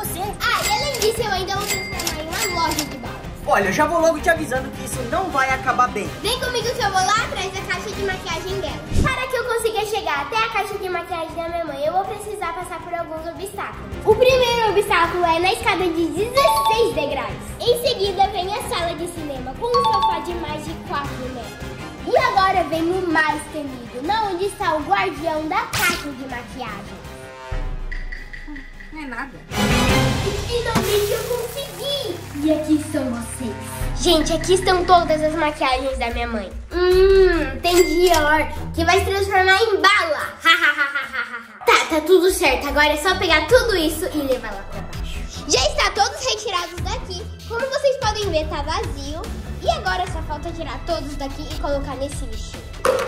você. Ah, e além disso, eu ainda vou transformar em uma loja de balas. Olha, eu já vou logo te avisando que isso não vai acabar bem. Vem comigo que eu vou lá atrás da caixa de maquiagem dela. Para que eu consiga chegar até a caixa de maquiagem da minha mãe, eu vou precisar passar por alguns obstáculos. O primeiro obstáculo é na escada de 16 degraus. Em seguida vem a sala de cinema com um sofá de mais de 4 metros. E agora vem o mais temido, na onde está o guardião da caixa de maquiagem. Não é nada. Finalmente eu consegui! E aqui estão vocês. Gente, aqui estão todas as maquiagens da minha mãe. Tem Dior, que vai se transformar em bala. Tá tudo certo. Agora é só pegar tudo isso e levar lá pra baixo. Já está todos retirados daqui. Como vocês podem ver, tá vazio. E agora só falta tirar todos daqui e colocar nesse lixo.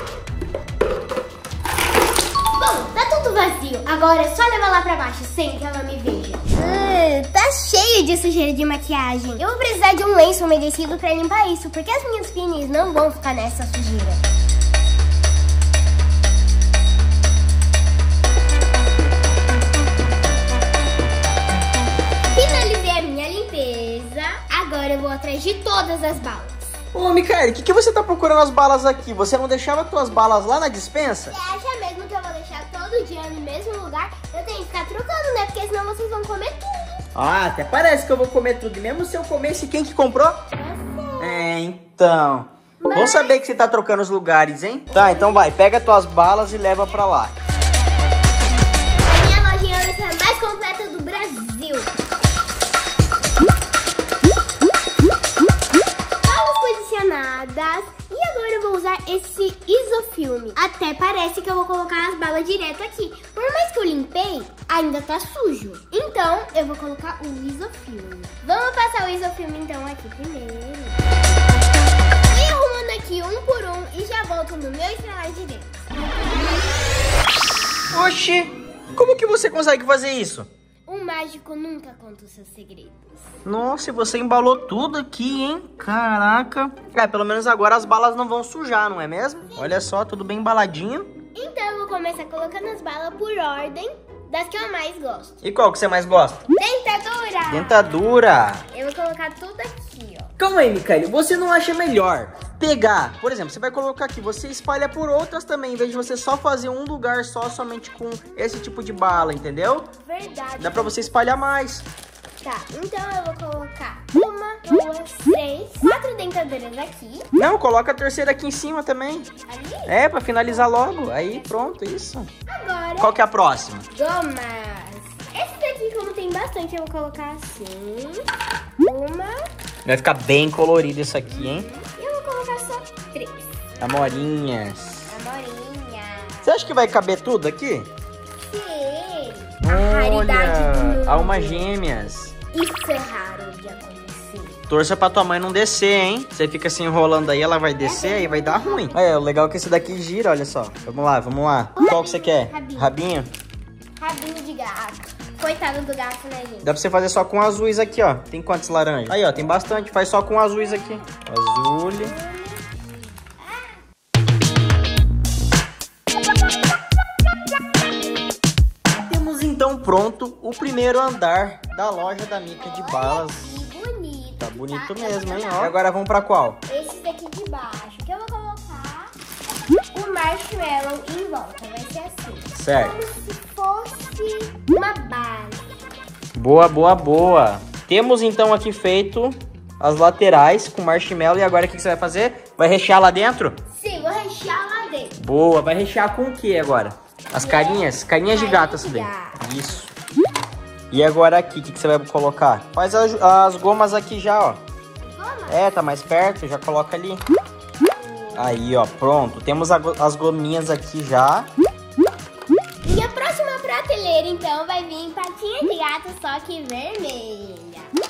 Bom, tá tudo vazio. Agora é só levar lá pra baixo sem que ela me veja. Tá cheio de sujeira de maquiagem. Eu vou precisar de um lenço umedecido pra limpar isso, porque as minhas pinis não vão ficar nessa sujeira. Finalizei a minha limpeza. Agora eu vou atrás de todas as balas. Ô, Micaele, o que você tá procurando as balas aqui? Você não deixava tuas balas lá na dispensa? Você acha mesmo que eu vou deixar todo dia no mesmo lugar? Eu tenho que ficar trocando, né? Porque senão vocês vão comer tudo. Ah, até parece que eu vou comer tudo. Mesmo se eu comesse, quem que comprou? Então. Bom saber que você tá trocando os lugares, hein? Tá, então vai. Pega tuas balas e leva pra lá. A minha lojinha vai ser a mais completa do Brasil. E agora eu vou usar esse isofilme. Até parece que eu vou colocar as balas direto aqui. Por mais que eu limpei, ainda tá sujo. Então eu vou colocar o isofilme. Vamos passar o isofilme então aqui primeiro. E arrumando aqui um por um e já volto no meu estralar de dedos. Oxi, como que você consegue fazer isso? Um mágico nunca conta os seus segredos. Nossa, e você embalou tudo aqui, hein? Caraca. Pelo menos agora as balas não vão sujar, não é mesmo? Sim. Olha só, tudo bem embaladinho. Então eu vou começar colocando as balas por ordem das que eu mais gosto. E qual que você mais gosta? Dentadura. Dentadura. Eu vou colocar tudo aqui, ó. Calma aí, Micaele. Você não acha melhor pegar, por exemplo, você vai colocar aqui, você espalha por outras também, em vez de você só fazer um lugar só somente com esse tipo de bala, entendeu? Verdade. Dá pra você espalhar mais. Tá, então eu vou colocar 1, 2, 3, 4 dentaduras aqui. Não, coloca a terceira aqui em cima também. Ali? É, pra finalizar logo. Aí, pronto, isso. Agora... Qual que é a próxima? Gomas. Esse daqui, como tem bastante, eu vou colocar assim. Vai ficar bem colorido isso aqui, hein? E eu vou colocar só 3. Amorinhas. Amorinha. Você acha que vai caber tudo aqui? Sim. A raridade do mundo. Almas gêmeas. Isso é raro de acontecer. Torça pra tua mãe não descer, hein? Você fica se enrolando aí, ela vai descer aí vai dar ruim. O legal é que esse daqui gira, olha só. Vamos lá, vamos lá. Qual que você quer? Rabinho. Rabinho? Rabinho de gato. Coitado do gato, né, gente? Dá pra você fazer só com azuis aqui, ó. Tem quantos laranjas? Aí, ó, tem bastante. Faz só com azuis aqui. Azul. Temos então pronto o primeiro andar da loja da Mica de balas. Que bonito. Tá bonito mesmo, hein? Ó. E agora vamos pra qual? Esse daqui de baixo, que eu vou colocar o marshmallow em volta. Vai ser assim. Certo. Como se fosse uma base. Boa, boa, boa. Temos então aqui feito as laterais com marshmallow. E agora o que você vai fazer? Vai rechear lá dentro? Sim, vou rechear lá dentro. Boa, vai rechear com o que agora? As carinhas? Carinhas de gato, essa daí. Isso. E agora aqui, o que você vai colocar? Faz as gomas aqui já, ó. Goma? É, tá mais perto, já coloca ali. Aí, ó, pronto. Temos as gominhas aqui já. E a próxima prateleira, então, vai vir patinha de gato, só que vermelha.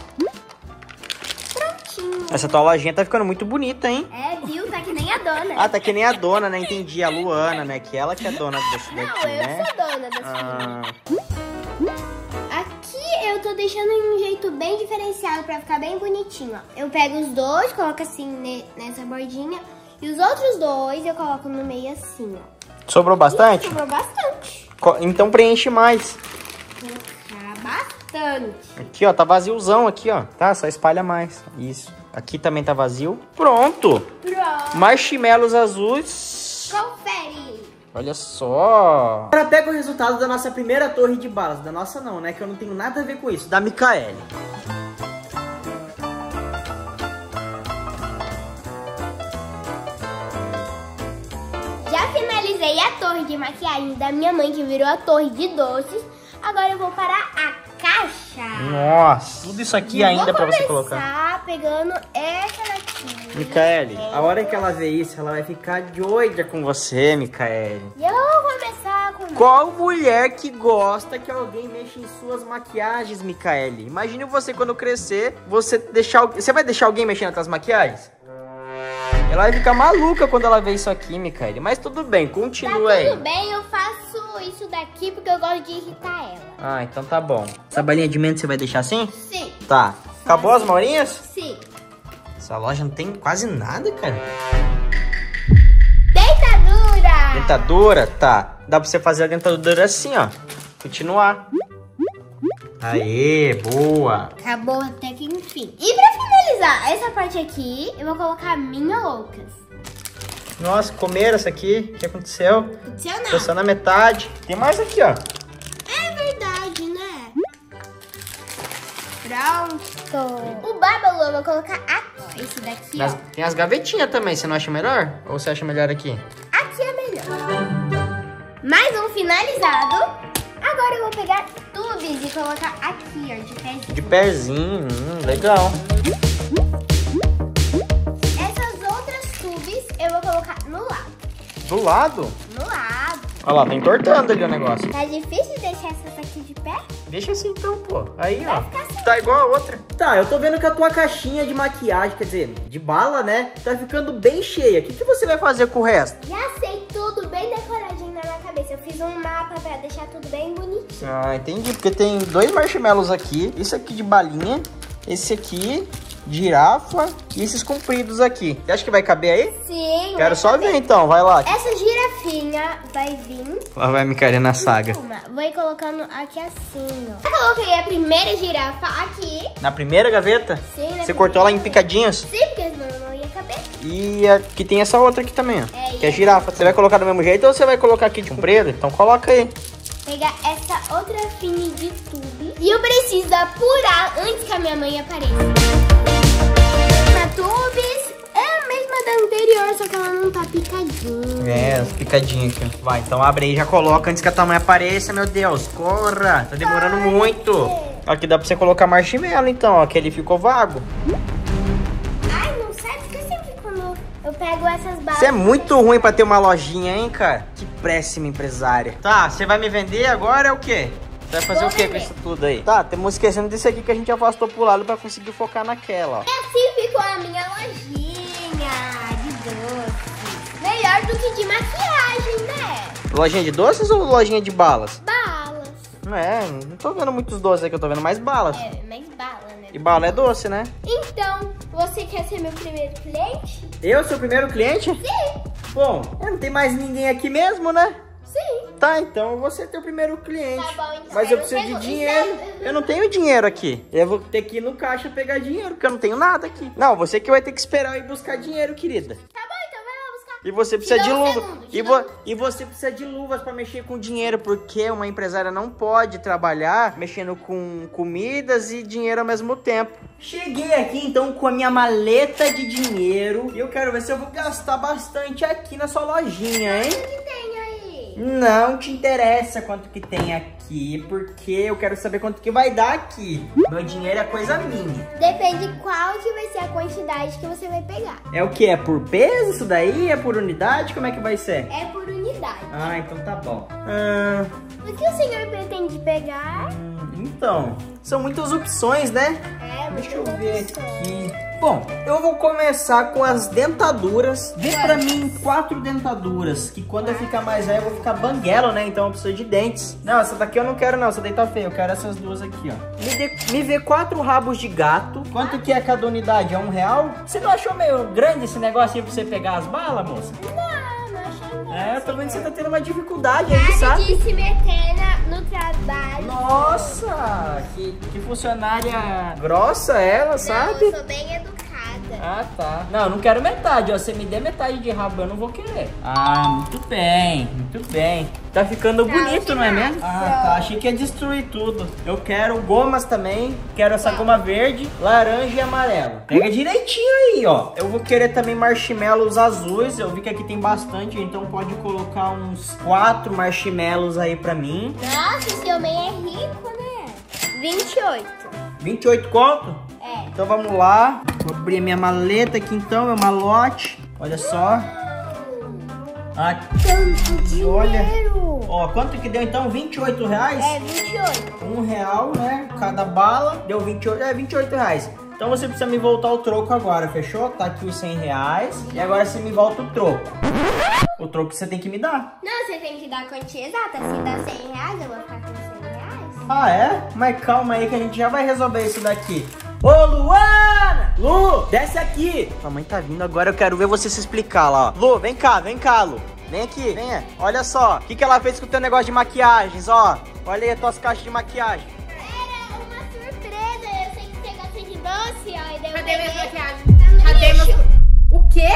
Prontinho. Essa tua lojinha tá ficando muito bonita, hein? É, viu? Tá que nem a dona. Ah, tá que nem a dona, né? Entendi. A Luana, né? Que ela que é dona desse daqui, Não, eu né? sou dona desse Aqui eu tô deixando em um jeito bem diferenciado pra ficar bem bonitinho, ó. Eu pego os dois, coloco assim nessa bordinha. E os outros dois eu coloco no meio assim, ó. Sobrou bastante? Sobrou bastante. Então preenche mais. Vou colocar bastante. bastante. Aqui, ó, tá vaziozão aqui, ó. Tá, só espalha mais. Isso. Aqui também tá vazio. Pronto. Pronto. Marshmallows azuis. Confere. Olha só. Agora pega o resultado da nossa primeira torre de balas. Da nossa não, né? Que eu não tenho nada a ver com isso. Da Micaele. Já finalizei a torre de maquiagem da minha mãe, que virou a torre de doces. Agora eu vou para a caixa. Nossa, tudo isso aqui ainda pra você colocar. Vou começar pegando essa daqui. Micaele, a hora que ela ver isso, ela vai ficar doida com você, Micaele. E eu vou começar com... Qual mulher que gosta que alguém mexa em suas maquiagens, Micaele? Imagine você quando crescer, você vai deixar alguém mexendo nas suas maquiagens? Ela vai ficar maluca quando ela ver isso aqui, Micaele. Mas tudo bem, continua aí. Tudo bem, eu faço isso daqui porque eu gosto de irritar ela. Ah, então tá bom. Essa balinha de menta você vai deixar assim? Sim. Tá. Acabou as morinhas? Sim. Essa loja não tem quase nada, cara. Dentadura! Dentadura? Tá. Dá pra você fazer a dentadura assim, ó. Continuar. Aê, boa. Acabou até que enfim. E pra finalizar essa parte aqui, eu vou colocar minhocas. Nossa, comeram essa aqui. O que aconteceu? Aconteceu nada. Ficou só na metade. Tem mais aqui, ó. É verdade, né? Pronto. O Babalu eu vou colocar aqui. Esse daqui, ó. Tem as gavetinhas também. Você não acha melhor? Ou você acha melhor aqui? Aqui é melhor. Mais um finalizado. Agora eu vou pegar tubes e colocar aqui, ó, de pezinho. De pezinho, legal. Essas outras tubes eu vou colocar no lado. Do lado? No lado. Olha lá, tá entortando ali o negócio. Tá difícil deixar essas aqui de pé? Deixa assim então, pô. Aí, Vai ó. ficar assim. Tá igual a outra. Tá, eu tô vendo que a tua caixinha de maquiagem, quer dizer, de bala, né? Tá ficando bem cheia. O que você vai fazer com o resto? Já sei tudo bem decoradinho na minha cabeça. Eu fiz um mapa pra deixar tudo bem bonitinho. Ah, entendi. Porque tem 2 marshmallows aqui. Esse aqui de balinha. Esse aqui, girafa. E esses compridos aqui. Você acha que vai caber aí? Sim. Quero só ver então, vai lá. Essa girafinha vai vir. Lá vai me cair na saga. Vou ir colocando aqui assim, ó. Eu coloquei a primeira girafa aqui. Na primeira gaveta? Sim, Você cortou ela em picadinhos? Sim, porque senão não ia caber. E aqui tem essa outra aqui também, ó. Que é e girafa. Você vai colocar do mesmo jeito ou você vai colocar aqui de comprido? Então coloca aí. Pegar essa outra fine de tube. E eu preciso apurar antes que a minha mãe apareça. A tubes é a mesma da anterior, só que ela não tá picadinha. É, picadinho aqui. Vai, então abre aí e já coloca antes que a tua mãe apareça, meu Deus. Corra, tá demorando muito. Aqui dá pra você colocar marshmallow então, ó, que ele ficou vago. Ai, não sabe porque sempre quando eu pego essas balas... Você é muito ruim pra ter uma lojinha, hein, cara? Que péssima empresária. Tá, você vai me vender agora é o quê? Você vai fazer o quê com isso tudo aí? Tá, estamos esquecendo desse aqui que a gente afastou pro lado pra conseguir focar naquela, ó. E assim ficou a minha lojinha de doces. Melhor do que de maquiagem, né? Lojinha de doces ou lojinha de balas? Balas. É, não tô vendo muitos doces aqui, eu tô vendo mais balas. É, mais bala, né? E bala é doce, né? Então, você quer ser meu primeiro cliente? Eu, seu primeiro cliente? Sim. Bom, não tem mais ninguém aqui mesmo, né? Sim. Tá, então eu vou ser teu primeiro cliente. Tá bom, então. Mas eu preciso de pego- dinheiro. Eu não tenho dinheiro aqui. Eu vou ter que ir no caixa pegar dinheiro, porque eu não tenho nada aqui. Não, você que vai ter que esperar eu ir buscar dinheiro, querida. Tá bom, então vai lá buscar. E você precisa Te de dou um luvas. segundo, E você precisa de luvas pra mexer com dinheiro, porque uma empresária não pode trabalhar mexendo com comidas e dinheiro ao mesmo tempo. Cheguei aqui então com a minha maleta de dinheiro e eu quero ver se eu vou gastar bastante aqui na sua lojinha, hein? O que tem aí? Não te interessa quanto que tem aqui, porque eu quero saber quanto que vai dar aqui. Meu dinheiro é coisa minha. Depende qual que vai ser a quantidade que você vai pegar. É o que? É por peso isso daí? É por unidade? Como é que vai ser? É por unidade. Ah, então tá bom. O que o senhor pretende pegar? Então, são muitas opções, né? É, Deixa eu ver aqui. Bom, eu vou começar com as dentaduras. Vê pra mim 4 dentaduras, que quando eu ficar mais velho eu vou ficar banguelo, né? Então eu preciso de dentes. Não, essa daqui eu não quero não, essa daí tá feia. Eu quero essas duas aqui, ó. Me vê 4 rabos de gato. Quanto que é cada unidade? É R$1? Você não achou meio grande esse negócio aí pra você pegar as balas, moça? Não achei. É, eu tô vendo que você tá tendo uma dificuldade aí, Para sabe? de se meter no trabalho. Nossa, que funcionária grossa ela, Não, sabe? eu sou bem educada. Ah, tá. Não, eu não quero metade, ó. Você me dê metade de rabo, eu não vou querer. Ah, muito bem, muito bem. Tá ficando bonito, não é mesmo? Ah, tá. Achei que ia destruir tudo. Eu quero gomas também. Quero essa goma verde, laranja e amarela. Pega direitinho aí, ó. Eu vou querer também marshmallows azuis. Eu vi que aqui tem bastante, então pode colocar uns 4 marshmallows aí pra mim. Nossa, esse homem é rico, né? 28. 28 conto? É. Então vamos lá. Vou abrir a minha maleta aqui então, meu malote. Olha só. Aqui, olha. Ó, quanto que deu então? 28 reais? É, 28. R$1, né? Cada bala. Deu 28, 28 reais. Então você precisa me voltar o troco agora, fechou? Tá aqui os 100 reais. E agora você me volta o troco. O troco você tem que me dar. Não, você tem que dar a quantia exata. Se dá 100 reais, eu vou ficar com 100 reais. Ah, é? Mas calma aí que a gente já vai resolver isso daqui. Ô, Luana! Lu, desce aqui. Sua mãe tá vindo agora, eu quero ver você se explicar lá, ó. Lu, vem cá, Lu. Vem aqui, venha. Olha só, o que ela fez com o teu negócio de maquiagens, ó. Olha aí as tuas caixas de maquiagem. Era uma surpresa. Eu sei que você gosta de doce, ó. E daí eu Cadê peguei. minhas maquiagens? Tá no Cadê lixo. meus... O quê?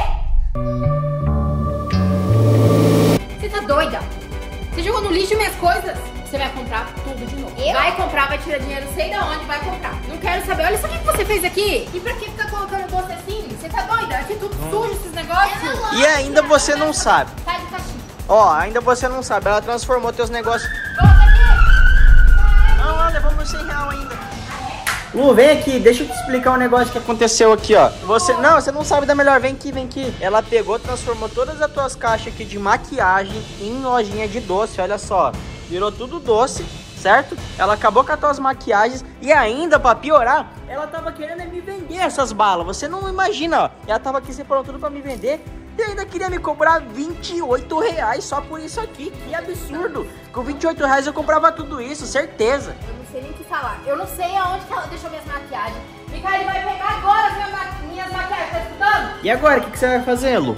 Você tá doida? Você jogou no lixo minhas coisas? Você vai comprar tudo de novo. Eu? Vai comprar, vai tirar dinheiro, sei da onde, vai comprar. Não quero saber. Olha só o que você fez aqui. E pra que ficar colocando doce assim? Você tá doida? Aqui tudo sujo, esses negócios. E ainda você não sabe. Sai de caixinha. Ó, ainda você não sabe. Ela transformou teus negócios. Volta aqui. Não, levamos meus 100 reais ainda. Lu, vem aqui, deixa eu te explicar um negócio que aconteceu aqui, ó. Você não sabe da melhor, vem aqui. Ela pegou, transformou todas as tuas caixas aqui de maquiagem em lojinha de doce, olha só. Virou tudo doce, certo? Ela acabou com as tuas maquiagens e ainda, pra piorar, ela tava querendo me vender essas balas. Você não imagina, ó. Ela tava aqui separando tudo pra me vender e ainda queria me cobrar 28 reais só por isso aqui. Que absurdo. Com 28 reais eu comprava tudo isso, certeza. Eu não sei nem o que falar. Eu não sei aonde que ela deixou minhas maquiagens. Micael vai pegar agora as minhas maquiagens, tá escutando? E agora, o que você vai fazer, Lu?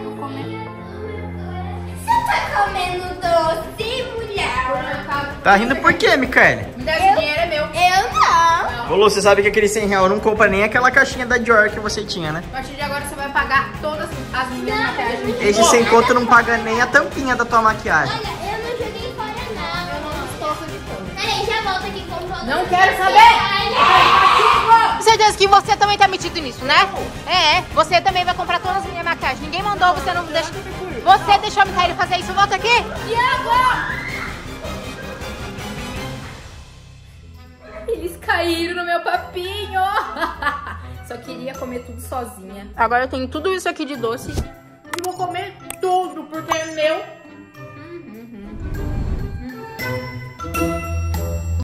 Você tá comendo doce, mulher? Tá rindo por quê, Micael? Me dá esse dinheiro, é meu. Eu não. Ô, Lu, você sabe que aquele 100 reais não compra nem aquela caixinha da Dior que você tinha, né? A partir de agora você vai pagar todas as minhas maquiagens. Esse sem conto não paga nem a tampinha da tua maquiagem. Olha, eu não joguei fora, não. Eu não estou de tudo. Peraí, já volto aqui com todo. Não quero saber! Certeza que você também tá metido nisso, né? É, você também vai comprar todas as minhas maquiagens. Ninguém mandou, você não deixa. Você deixou a Micael fazer isso, volta aqui! Tiago! Eles caíram no meu papinho! Só queria comer tudo sozinha. Agora eu tenho tudo isso aqui de doce e vou comer tudo, porque